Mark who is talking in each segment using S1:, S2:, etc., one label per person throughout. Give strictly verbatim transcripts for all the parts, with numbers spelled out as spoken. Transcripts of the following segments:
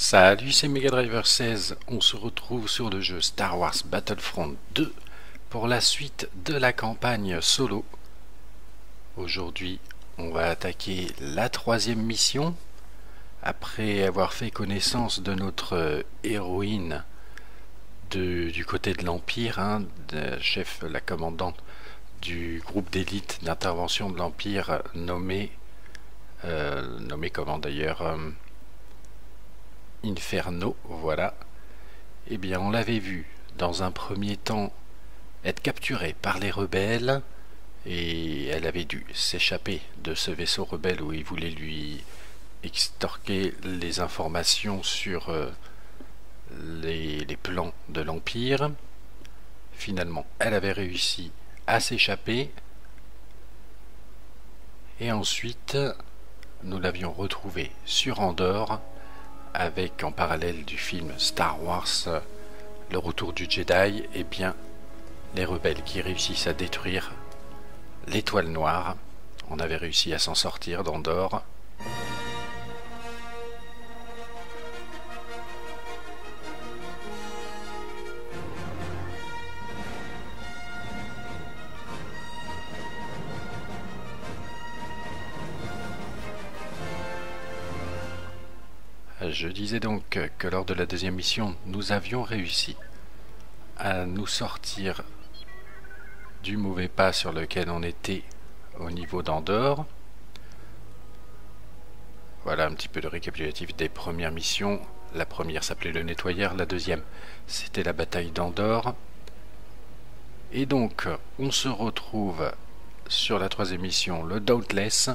S1: Salut, c'est Mega Driver seize, on se retrouve sur le jeu Star Wars Battlefront deux pour la suite de la campagne solo. Aujourd'hui, on va attaquer la troisième mission. Après avoir fait connaissance de notre héroïne de, du côté de l'Empire, hein, de chef, la commandante du groupe d'élite d'intervention de l'Empire nommé, euh, nommé comment d'ailleurs euh, Inferno, voilà. Eh bien, on l'avait vu dans un premier temps être capturée par les rebelles et elle avait dû s'échapper de ce vaisseau rebelle où ils voulaient lui extorquer les informations sur euh, les, les plans de l'Empire. Finalement, elle avait réussi à s'échapper et ensuite nous l'avions retrouvée sur Andorre avec en parallèle du film Star Wars Le Retour du Jedi, et bien les rebelles qui réussissent à détruire l'étoile noire. On avait réussi à s'en sortir d'Andorre. Je disais donc que lors de la deuxième mission, nous avions réussi à nous sortir du mauvais pas sur lequel on était au niveau d'Andorre. Voilà un petit peu le récapitulatif des premières missions. La première s'appelait le nettoyeur, la deuxième c'était la bataille d'Andorre. Et donc on se retrouve sur la troisième mission, le Dauntless.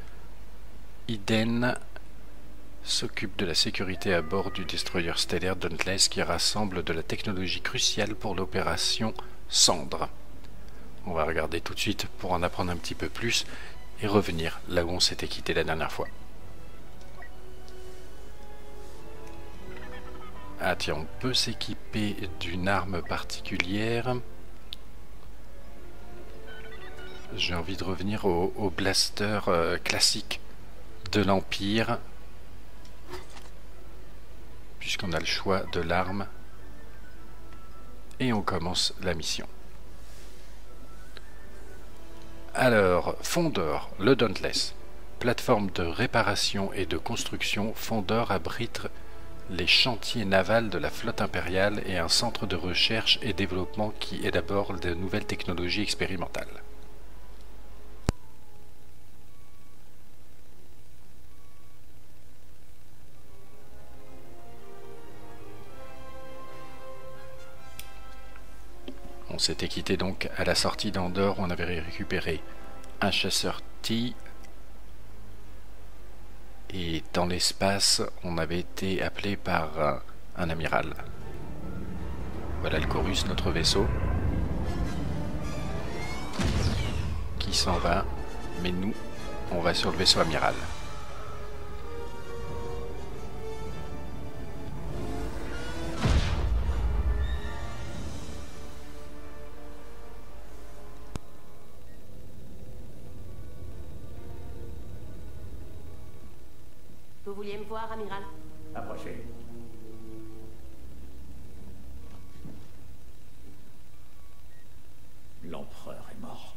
S1: Iden s'occupe de la sécurité à bord du destroyer stellaire Dauntless qui rassemble de la technologie cruciale pour l'opération Cendre. On va regarder tout de suite pour en apprendre un petit peu plus et revenir là où on s'était quitté la dernière fois. Ah tiens, on peut s'équiper d'une arme particulière. J'ai envie de revenir au, au blaster euh, classique de l'Empire, puisqu'on a le choix de l'arme. Et on commence la mission. Alors, Fondor, le Dauntless. Plateforme de réparation et de construction, Fondor abrite les chantiers navals de la flotte impériale et un centre de recherche et développement qui élabore de nouvelles technologies expérimentales. On s'était quitté donc à la sortie d'Andorre, on avait récupéré un chasseur T. Et dans l'espace, on avait été appelé par un, un amiral. Voilà le Chorus, notre vaisseau, qui s'en va, mais nous, on va sur le vaisseau amiral.
S2: Vous vouliez me voir, amiral?
S3: Approchez. L'empereur est mort.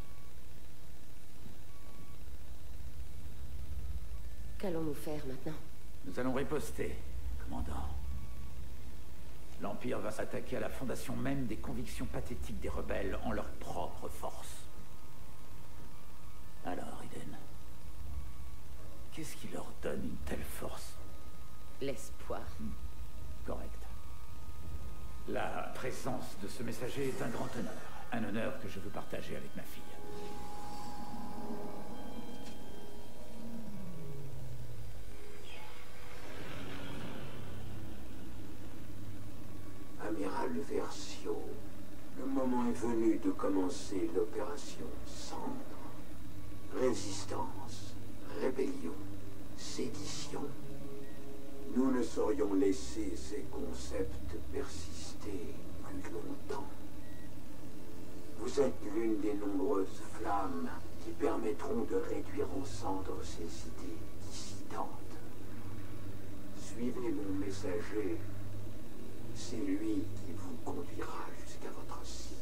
S2: Qu'allons-nous faire maintenant?
S3: Nous allons riposter, commandant. L'Empire va s'attaquer à la fondation même des convictions pathétiques des rebelles en leur propre force. Alors, Iden, qu'est-ce qui leur donne une telle force?
S2: L'espoir.
S3: Hmm. Correct. La présence de ce messager est un grand honneur. Un honneur que je veux partager avec ma fille.
S4: Amiral Versio, le moment est venu de commencer l'opération Cendre. Résistance, rébellion, sédition. Nous ne saurions laisser ces concepts persister plus longtemps. Vous êtes l'une des nombreuses flammes qui permettront de réduire en cendres ces idées dissidentes. Suivez mon messager. C'est lui qui vous conduira jusqu'à votre cible.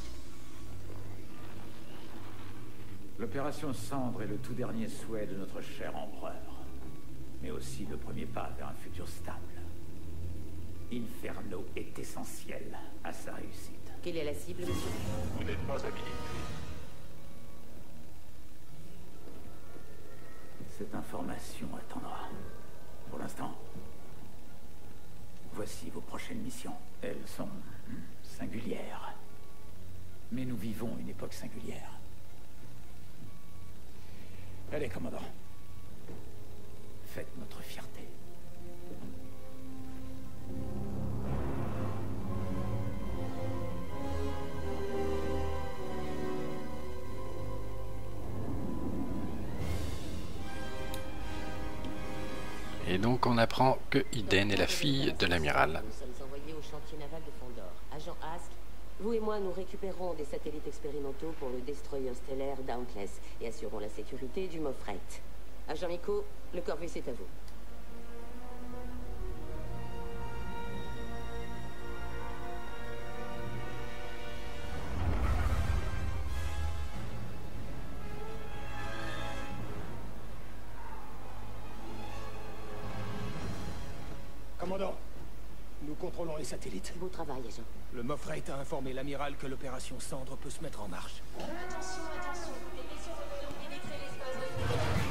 S3: L'opération Cendre est le tout dernier souhait de notre cher empereur, mais aussi le premier pas vers un futur stable. Inferno est essentiel à sa réussite.
S2: Quelle est la cible, monsieur?
S5: Vous n'êtes pas habilité.
S3: Cette information attendra. Pour l'instant, voici vos prochaines missions. Elles sont hmm, singulières. Mais nous vivons une époque singulière. Allez, commandant. Faites notre fierté.
S1: Et donc on apprend que Iden est la fille de l'amiral.
S2: Nous sommes envoyés au chantier naval de Fondor. Agent Ask, vous et moi nous récupérons des satellites expérimentaux pour le destroyer stellaire Dauntless et assurons la sécurité du Mofret. Agent Miko, le Corvus est à vous.
S6: Commandant, nous contrôlons les satellites.
S2: Beau travail, agent.
S6: Le Mofret a informé l'amiral que l'opération Cendre peut se mettre en marche.
S7: Attention, attention, les vaisseaux rebelles ont pénétré l'espace de Fondor.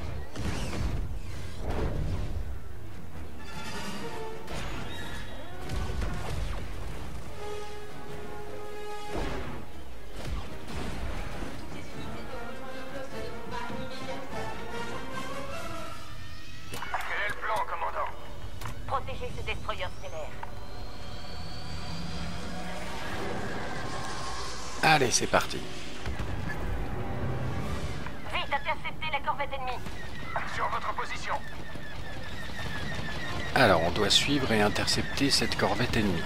S7: Toutes les unités de rejoindre le poste de combat immédiatement.
S5: Quel est le plan, commandant?
S2: Protégez ce destroyer stellaire.
S1: Allez, c'est parti.
S2: Vite, interceptez la corvette ennemie.
S5: Sur votre position.
S1: Alors, on doit suivre et intercepter cette corvette ennemie.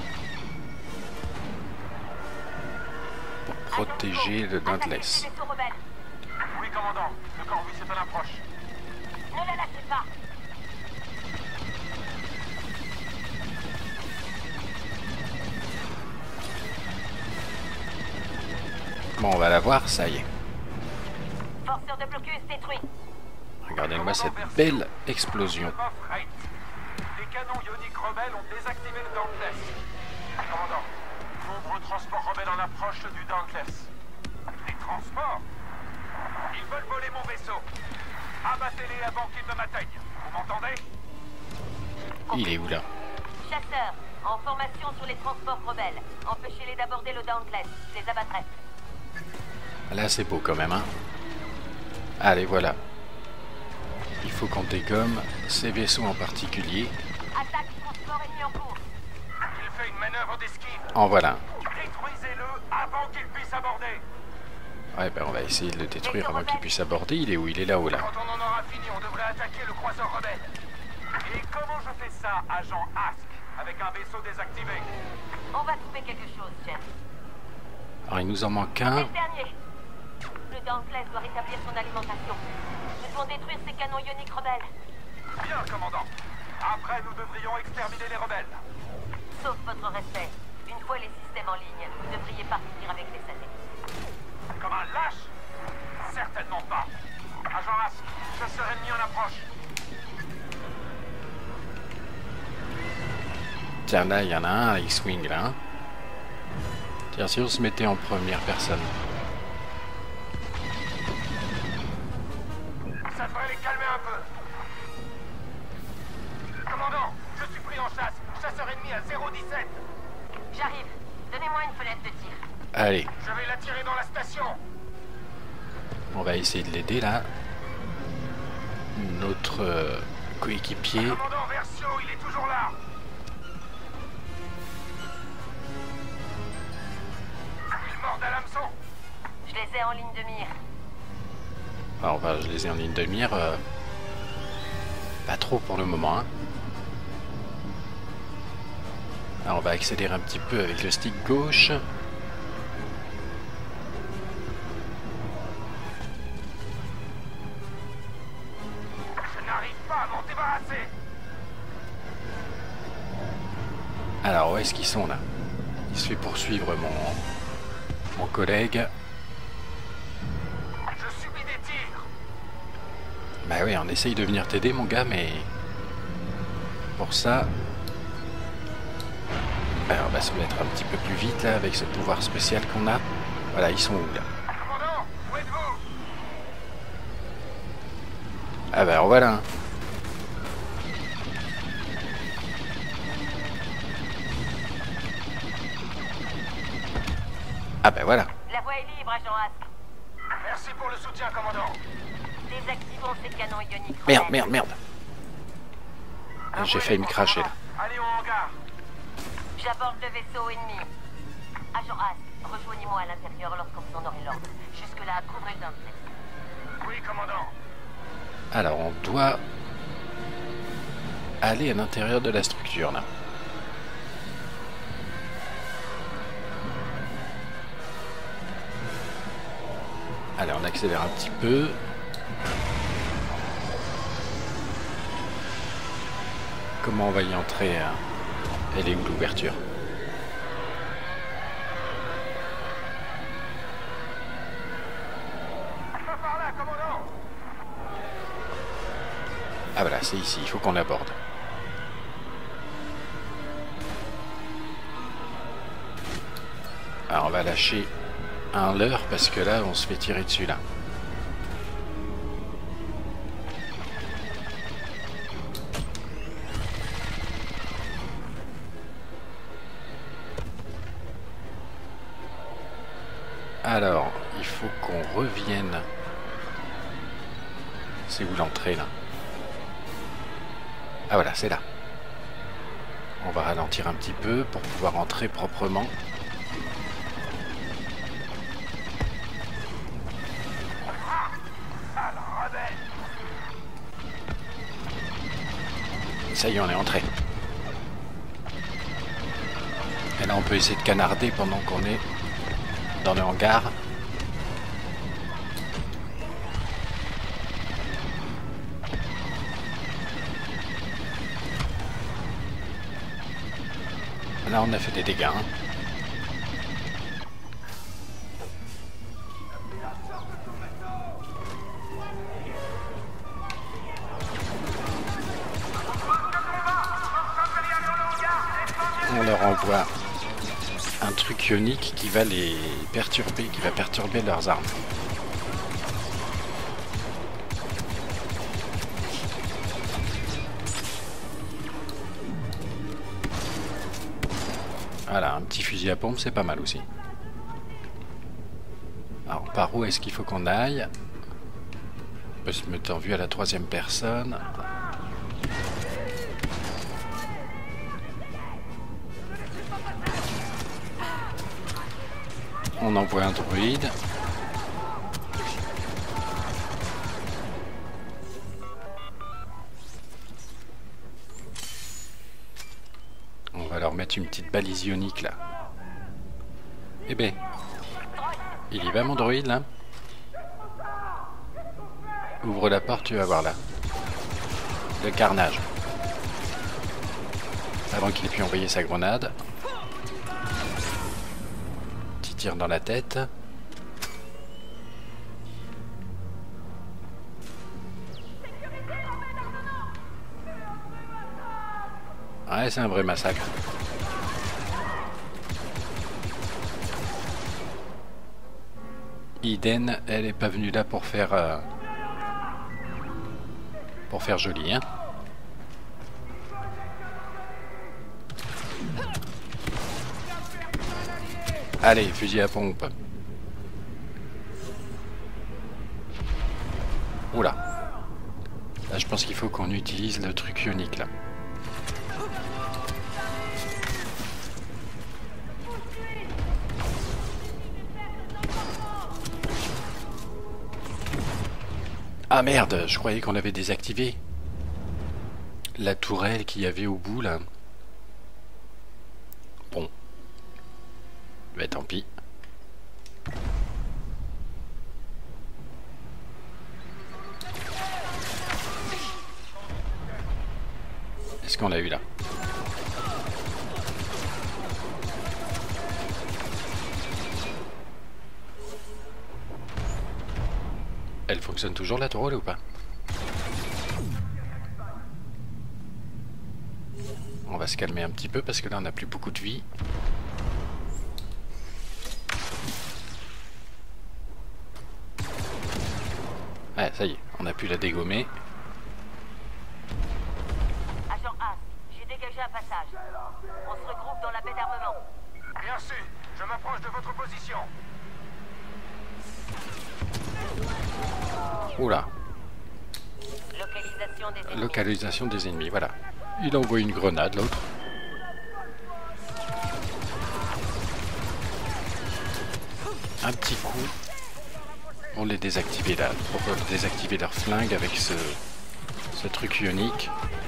S1: Pour protéger le Dauntless.
S2: Attaquez ces vaisseaux rebelles.
S5: Oui, commandant. Le Corvus est en approche.
S2: Ne la lâchez pas.
S1: Bon, on va la voir, ça y est.
S2: Forceur de blocus détruit.
S1: Regardez-moi cette belle explosion.
S5: Mofret. Les canons ioniques rebelles ont désactivé le Dauntless. Commandant, nombreux transports rebelles en approche du Dauntless. Les transports? Ils veulent voler mon vaisseau. Abattez-les avant qu'ils ne m'atteignent. Vous m'entendez?
S1: Il est où là?
S2: Chasseurs, en formation sur les transports rebelles. Empêchez-les d'aborder le Dauntless. Je les abattrai.
S1: Là, c'est beau quand même, hein. Allez, voilà. Il faut qu'on dégomme ces vaisseaux en particulier.
S2: Attaque transport ennemi en cours.
S5: Il fait une manœuvre d'esquive.
S1: En voilà.
S5: Détruisez-le avant qu'il puisse aborder.
S1: Ouais, ben on va essayer de le détruire avant qu'il puisse aborder. Il est où? Il est là-haut, là.
S5: Quand on en aura fini, on devrait attaquer le croiseur rebelle. Et comment je fais ça, agent Ask, avec un vaisseau désactivé?
S2: On va trouver quelque chose, James.
S1: Alors, il nous en manque
S2: C'est
S1: un.
S2: le dernier. Le Dauntless doit rétablir son alimentation. Nous devons détruire ces canons ioniques rebelles.
S5: Bien, commandant. Après, nous devrions exterminer les rebelles.
S2: Sauf votre respect. Une fois les systèmes en ligne, vous devriez partir avec les satellites.
S5: Comme un lâche? Certainement pas. Agent Ask, chasseur ennemi en approche.
S1: Tiens, là, il y en a un, X-Wing, là. Hein. Tiens, si on se mettait en première personne.
S5: Ça devrait les calmer un peu. Commandant, je suis pris en chasse. Chasseur ennemi à zéro dix-sept.
S2: J'arrive. Donnez-moi une fenêtre de tir.
S1: Allez,
S5: Je vais l'attirer dans la station.
S1: on va essayer de l'aider, là. Notre euh, coéquipier.
S5: Commandant Versio, il est toujours là. Il mord à l'hameçon.
S2: Je les ai en ligne de mire.
S1: Alors, bah, je les ai en ligne de mire. euh, Pas trop pour le moment, hein. Alors, on va accélérer un petit peu avec le stick gauche.
S5: Je n'arrive pas à m'en débarrasser.
S1: est-ce qu'ils sont là? Il se fait poursuivre mon, mon collègue.
S5: Je subis des tirs.
S1: Bah oui, on essaye de venir t'aider mon gars, mais pour ça, bah, on va se mettre un petit peu plus vite là avec ce pouvoir spécial qu'on a. Voilà, ils sont où là?
S5: Commandant, où êtes-vous?
S1: Ah bah voilà. Hein. Ah bah voilà.
S8: La voie est libre, agent Ask.
S5: Merci pour le soutien, commandant.
S8: Désactivons ces canons ioniques.
S1: Merde, merde, merde. J'ai failli me cracher là.
S5: Allez au hangar.
S8: J'aborde le vaisseau ennemi. Agent Ask, rejoignez-moi à l'intérieur lorsque vous en aurez l'ordre. Jusque-là, couvrez le Dauntless.
S5: Oui, commandant.
S1: Alors on doit aller à l'intérieur de la structure là. Allez, on accélère un petit peu. Comment on va y entrer? Hein? Elle est où l'ouverture?
S5: Par là, commandant.
S1: Ah voilà, c'est ici, il faut qu'on l'aborde. Alors on va lâcher un leurre parce que là on se fait tirer dessus là. Alors, il faut qu'on revienne. C'est où l'entrée là? Ah voilà, c'est là. On va ralentir un petit peu pour pouvoir entrer proprement. Ça y est, on est entré. Et là, on peut essayer de canarder pendant qu'on est dans le hangar. Là, on a fait des dégâts. Hein. On leur envoie un truc ionique qui va les perturber, qui va perturber leurs armes. Voilà, un petit fusil à pompe, c'est pas mal aussi. Alors, par où est-ce qu'il faut qu'on aille? On peut se mettre en vue à la troisième personne. On envoie un droïde. On va leur mettre une petite balise ionique là. Eh ben, il y va mon droïde là. Ouvre la porte, tu vas voir là. Le carnage. Avant qu'il ait pu envoyer sa grenade. Petit tir dans la tête. Ouais, c'est un vrai massacre. Eden, elle est pas venue là pour faire euh, pour faire joli, hein. Allez, fusil à pompe. Oula. Là, je pense qu'il faut qu'on utilise le truc ionique là. Ah merde, je croyais qu'on avait désactivé la tourelle qu'il y avait au bout là. Bon. Mais tant pis. Est-ce qu'on l'a eu là? Elle fonctionne toujours la tourelle ou pas? On va se calmer un petit peu parce que là on n'a plus beaucoup de vie. Ouais, ça y est, on a pu la dégommer.
S8: Agent Ask, j'ai dégagé un passage. On se regroupe dans la baie d'armement.
S5: Bien sûr, je m'approche de votre position.
S1: Oula,
S8: Localisation des ennemis.
S1: localisation des ennemis, voilà. Il envoie une grenade, l'autre. Un petit coup pour les désactiver là, pour désactiver leur flingue avec ce, ce truc ionique.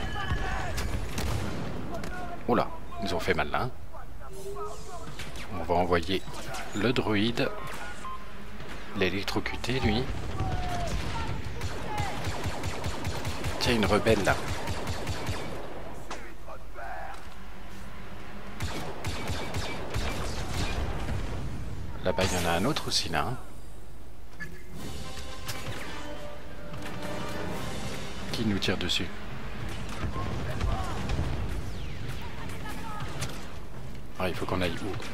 S1: Oula, ils ont fait mal là. On va envoyer le droïde, l'électrocuter lui. Tiens, une rebelle là. Là-bas, il y en a un autre aussi là. Hein. Qui nous tire dessus? Ah, il faut qu'on aille où?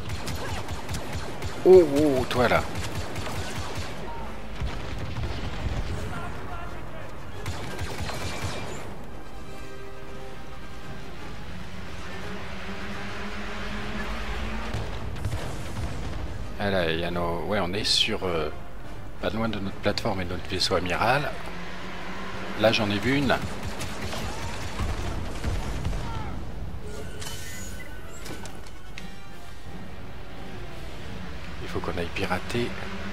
S1: Oh, oh, toi là. Ah là, il y a nos... Ouais, on est sur... Euh, pas loin de notre plateforme et de notre vaisseau amiral. Là, j'en ai vu une. Il faut qu'on aille pirater.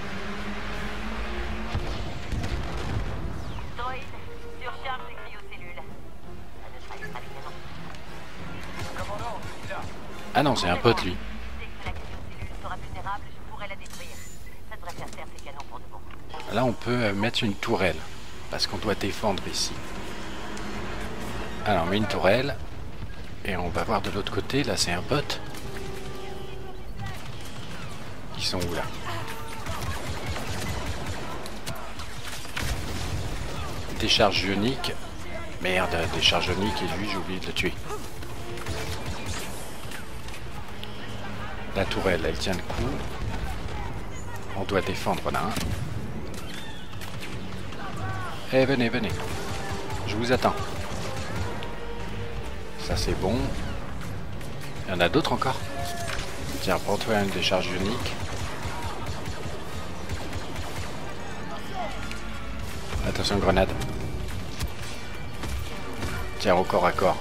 S8: Droïde, surcharge les cryocellules. Ça ne sera pas les canons.
S5: Commandant, il est là.
S1: Ah non, c'est un pote lui.
S8: Dès que la cryocellule sera vulnérable, je pourrai la détruire. Ça devrait faire taire ces canons pour de bon.
S1: Là, on peut euh, mettre une tourelle. Parce qu'on doit défendre ici. Alors, on met une tourelle. Et on va voir de l'autre côté. Là, c'est un bot. Ils sont où, là? Décharge ionique. Merde, décharge ionique. Et lui, j'ai oublié de le tuer. La tourelle, elle tient le coup. On doit défendre, là. Hein. Eh, venez, venez. Je vous attends. Ça, c'est bon. Il y en a d'autres encore. Tiens, prends-toi une décharge ionique. Attention, grenade. Tiens, au corps à corps.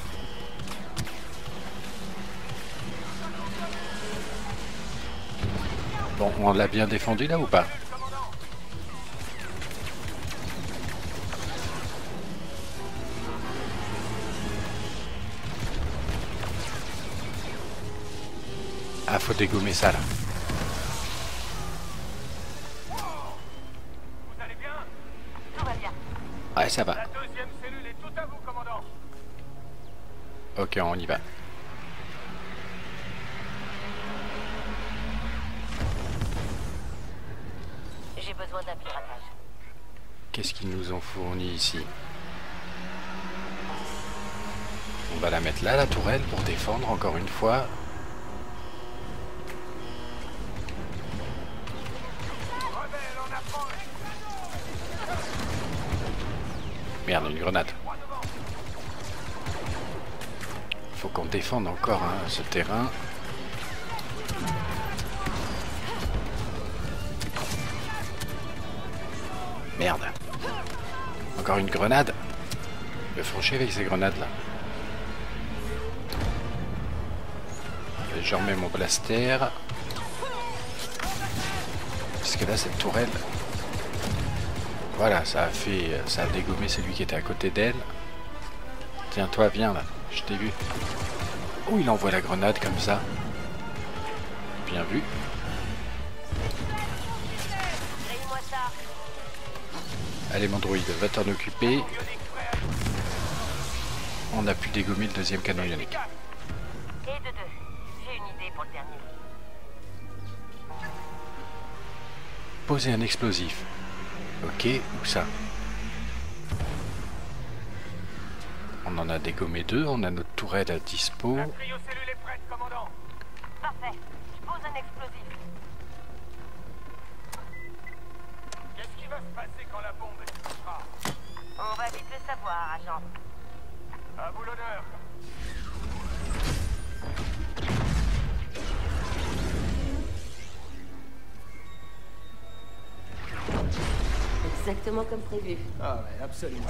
S1: Bon, on l'a bien défendu, là, ou pas? Ah, faut dégommer ça là.
S5: Vous allez bien?
S8: Tout va bien.
S1: Ouais, ça va.
S5: La deuxième cellule est tout à vous, commandant.
S1: Ok, on y va.
S8: J'ai besoin d'un piratage.
S1: Qu'est-ce qu'ils nous ont fourni ici? On va la mettre là, la tourelle, pour défendre encore une fois. Merde, une grenade. Faut qu'on défende encore hein, ce terrain. Merde. Encore une grenade. Me font chier avec ces grenades là. Je remets mon blaster. Parce que là cette tourelle. Voilà, ça a fait. Ça a dégommé celui qui était à côté d'elle. Tiens toi viens là, je t'ai vu. Oh il envoie la grenade comme ça. Bien vu.
S8: Raye-moi ça.
S1: Allez mon droïde, va t'en occuper. On a pu dégommer le deuxième canon ionique.
S8: Et de deux. J'ai une idée pour le dernier.
S1: Poser un explosif. Ok, où ça? On en a dégommé deux, on a notre tourelle à dispo.
S5: La cryocellule est prête, commandant.
S8: Parfait. Je pose un explosif.
S5: Qu'est-ce qui va se passer quand la bombe explosera?
S8: On va vite le savoir, agent.
S5: À vous l'honneur.
S2: Exactement comme prévu.
S6: Ah ouais, absolument.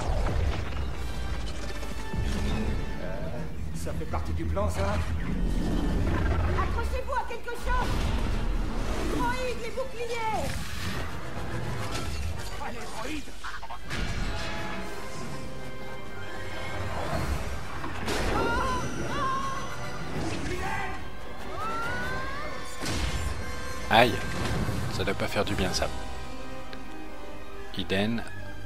S6: Euh, ça fait partie du plan, ça?
S7: Accrochez-vous à quelque chose. Droïdes, les boucliers.
S6: Allez, droïde!
S1: Aïe, ça doit pas faire du bien ça. Iden.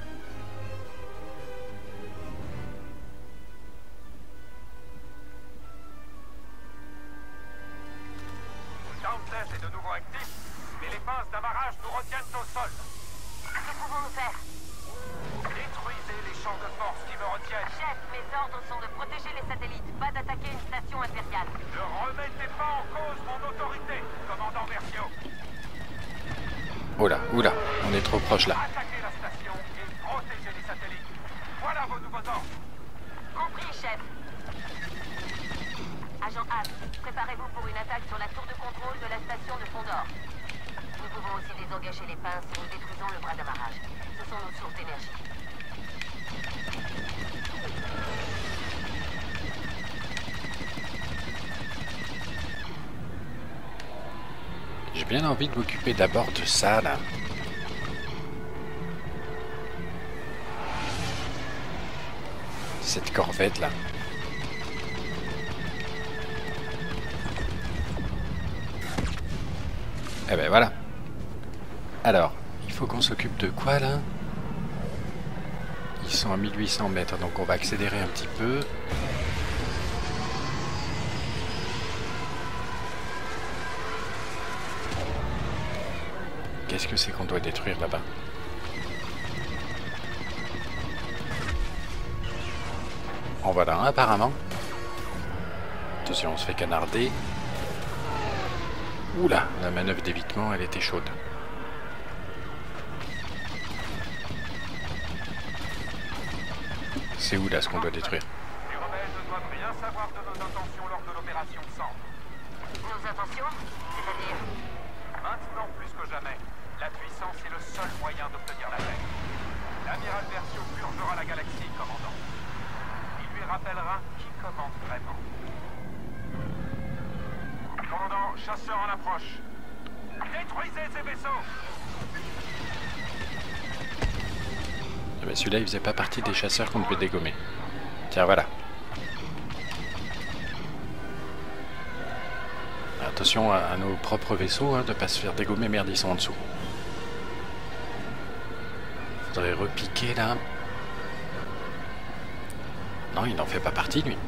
S5: Dauntless est de nouveau actif, mais les pinces d'amarrage nous retiennent au sol.
S8: Que pouvons-nous faire?
S5: Détruisez les champs de force qui me retiennent.
S8: Chef, mes ordres sont de protéger les satellites, pas d'attaquer une station impériale.
S5: Ne remettez pas en cause mon autorité, commandant Versio.
S1: Oula, oula, on est trop proche là.
S5: Attaquez la station et protégez les satellites. Voilà vos nouveaux ordres.
S8: Compris, chef. Agent Hask, préparez-vous pour une attaque sur la tour de contrôle de la station de Fondor. Nous pouvons aussi désengager les pinces si nous détruisons le bras d'amarrage. Ce sont nos sources d'énergie.
S1: J'ai bien envie de m'occuper d'abord de ça là. Cette corvette là. Eh ben voilà. Alors, il faut qu'on s'occupe de quoi là? Ils sont à mille huit cents mètres, donc on va accélérer un petit peu. Qu'est-ce que c'est qu'on doit détruire là-bas? En voilà un apparemment. Attention, on se fait canarder. Oula, la manœuvre d'évitement, elle était chaude. C'est où là ce qu'on doit détruire?
S5: Les rebelles ne doivent rien savoir de nos intentions lors de l'opération Cendre.
S8: Nos intentions? C'est-à-dire?
S5: Maintenant plus que jamais, la puissance est le seul moyen d'obtenir la paix. L'amiral Versio purgera la galaxie, commandant. Il lui rappellera qui commande vraiment. Commandant, chasseur en approche. Détruisez ces vaisseaux!
S1: Ah ben celui-là, il faisait pas partie des chasseurs qu'on devait dégommer. Tiens, voilà. Attention à, à nos propres vaisseaux, hein, de pas se faire dégommer. Merde, ils sont en dessous. Faudrait repiquer là. Non, il n'en fait pas partie, lui.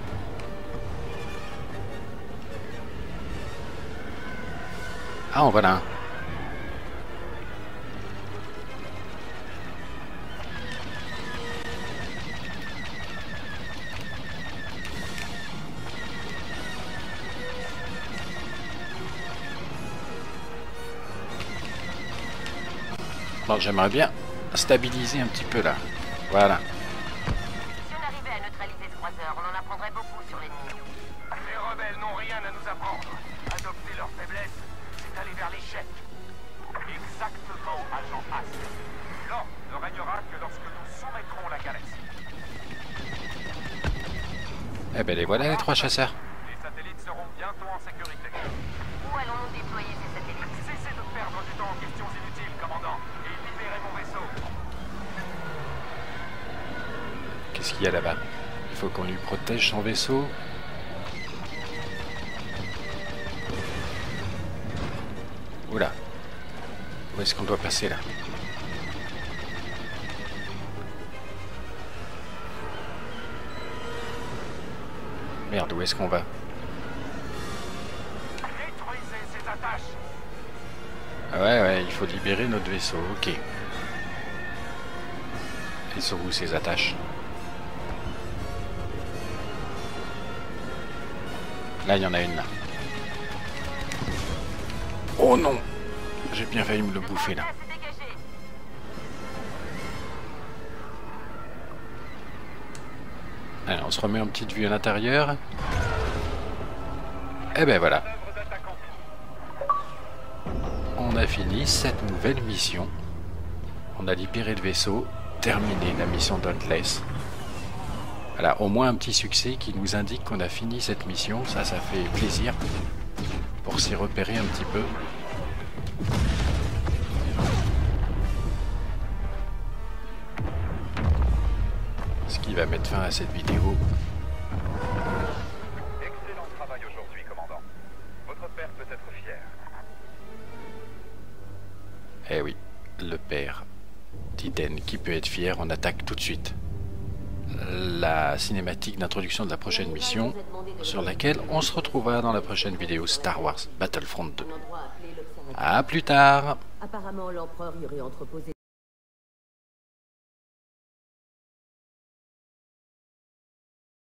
S1: Ah, en voilà un. Bon, j'aimerais bien stabiliser un petit peu là. Voilà.
S8: Si on arrivait à neutraliser ce croiseur, on en apprendrait beaucoup sur l'ennemi.
S5: Les rebelles n'ont rien à nous apprendre. Adopter leur faiblesse, c'est aller vers l'échec. Exactement, agent Hask. L'ordre ne régnera que lorsque nous soumettrons la galaxie.
S1: Eh ben les voilà les trois chasseurs.
S5: Les satellites seront bientôt en sécurité.
S8: Où allons-nous déployer ces satellites?
S5: Cessez de perdre du temps en questions inutiles, commandant, et libérez mon vaisseau.
S1: Qu'est-ce qu'il y a là-bas? Il faut qu'on lui protège son vaisseau. Oula. Où est-ce qu'on doit passer là? Merde, où est-ce qu'on va?
S5: Détruisez ces attaches.
S1: Ah ouais, ouais, il faut libérer notre vaisseau, ok. Elles sont où ces attaches? Là, il y en a une là. Oh non! J'ai bien failli me le bouffer là. Allez, on se remet en petite vue à l'intérieur. Et ben voilà. On a fini cette nouvelle mission. On a libéré le vaisseau, terminé la mission Dauntless. Voilà, au moins un petit succès qui nous indique qu'on a fini cette mission. Ça, ça fait plaisir pour s'y repérer un petit peu. Ce qui va mettre fin à cette vidéo.
S5: Excellent travail aujourd'hui, commandant. Votre père peut être fier.
S1: Eh oui, le père d'Iden qui peut être fier. On attaque tout de suite la cinématique d'introduction de la prochaine mission, sur laquelle on se retrouvera dans la prochaine vidéo Star Wars Battlefront deux. A plus tard.
S2: Apparemment, l'empereur y aurait entreposé